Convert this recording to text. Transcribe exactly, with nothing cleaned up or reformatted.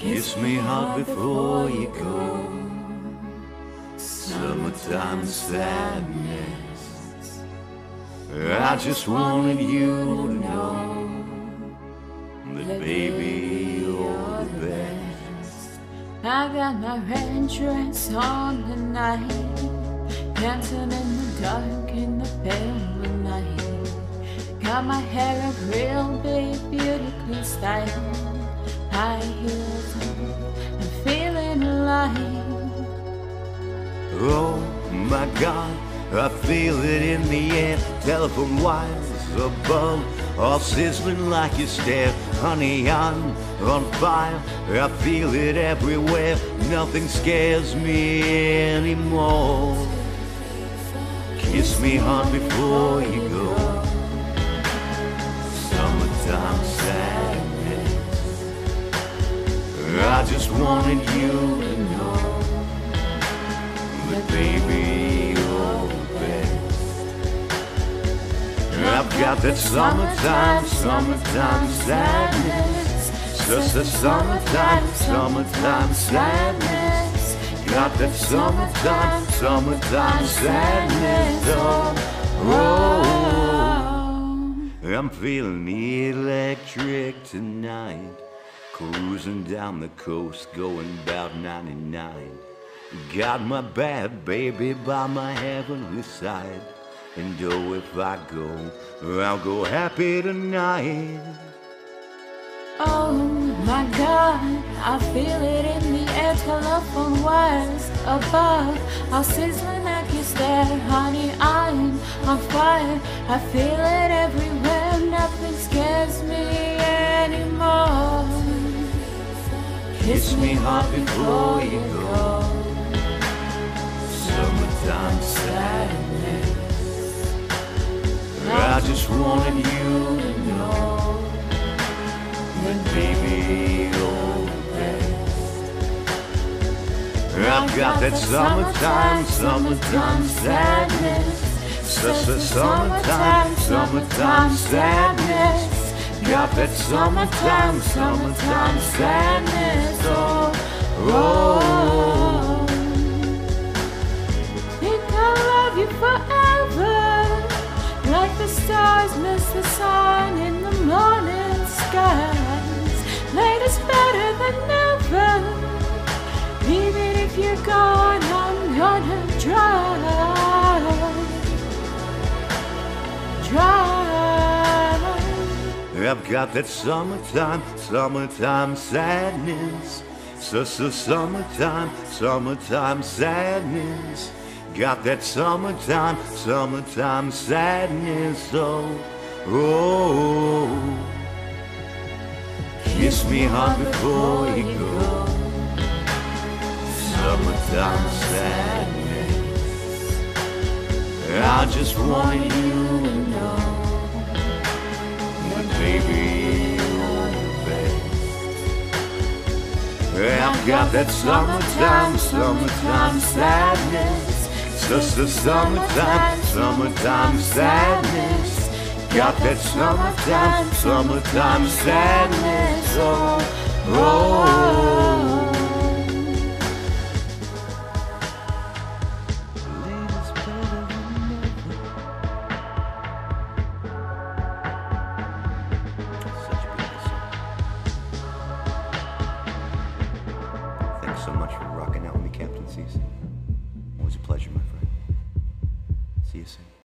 Kiss me hard before you go. Summertime sadness. I just wanted you to know that baby, you're the best. I got my red dress on tonight, dancing in the dark in the pale moonlight. Got my hair up real big, beautifully styled, high heels on, I'm feeling alive. Oh my God, I feel it in the air. Telephone wires above, all sizzling like you stare. Honey, I'm on fire, I feel it everywhere. Nothing scares me anymore. Kiss me hard before you go. Summertime sadness. I just wanted you to know that baby, you're the best. I've got that summertime, summertime sadness. Just the summertime, summertime sadness. Got that summertime, summertime sadness. Oh, oh, I'm feeling electric tonight. Cruising down the coast, going about ninety-nine. Got my bad baby by my heavenly side. And oh, if I go, I'll go happy tonight. Oh my God, I feel it in the air. Telephone wires above, all sizzling like you stare. Honey, I'm on fire, I feel it everywhere. Nothing scares me anymore. Kiss me hard before you go. Summertime sadness. I just wanted you to know that baby, you're the best. I've got that summertime, summertime sadness. Such a summertime, summertime sadness. Got that summertime, summertime sadness. Oh, oh. Think I'll love you forever, like the stars miss the sun in the morning skies. Later's better than never. Even if you're gone, I'm gonna drive, drive. I've got that summertime, summertime sadness. Just the summertime, summertime sadness. Got that summertime, summertime sadness. Oh, oh. Kiss me hard before you go. Summertime sadness. I just wanted you to know that baby, you're the best. I've got that summertime, summertime sadness. Just the summertime, summertime sadness. Got that summertime, summertime sadness. Oh, oh. Later's better than never. Such a beautiful song. Thanks so much for rocking out with me, Captain Cece. Always a pleasure, my friend. See you soon.